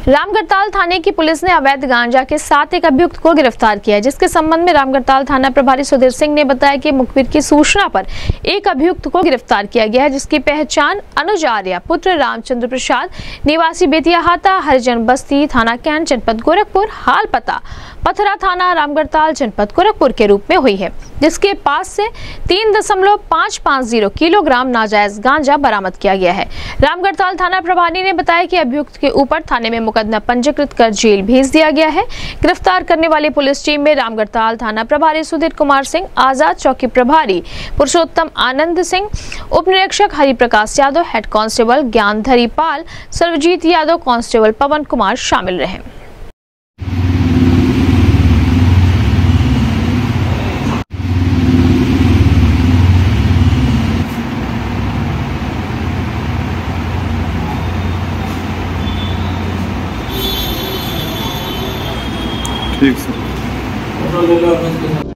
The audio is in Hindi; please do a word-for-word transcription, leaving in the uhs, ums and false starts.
रामगढ़ताल थाने की पुलिस ने अवैध गांजा के साथ एक अभियुक्त को गिरफ्तार किया है, जिसके संबंध में रामगढ़ताल थाना प्रभारी सुधीर सिंह ने बताया कि मुखबिर की सूचना पर एक अभियुक्त को गिरफ्तार किया गया है, जिसकी पहचान अनुज आर्या पुत्र रामचंद्र प्रसाद निवासी बेतियाहाता हरिजन बस्ती थाना कैंट जनपद गोरखपुर हाल पता पथरा थाना रामगढ़ताल जनपद गोरखपुर के रूप में हुई है, जिसके पास से तीन दशमलव पाँच पाँच जीरो किलोग्राम नाजायज गांजा बरामद किया गया है। रामगढ़ताल थाना प्रभारी ने बताया कि अभियुक्त के ऊपर थाने में मुकदमा पंजीकृत कर जेल भेज दिया गया है। गिरफ्तार करने वाली पुलिस टीम में रामगढ़ताल थाना प्रभारी सुधीर कुमार सिंह, आजाद चौकी प्रभारी पुरुषोत्तम आनंद सिंह, उप निरीक्षक Hariprakash Yadav, head constable Gyandhari Pal, Sarvajeet Yadav, constable Pawan Kumar शामिल रहे। ठीक सर।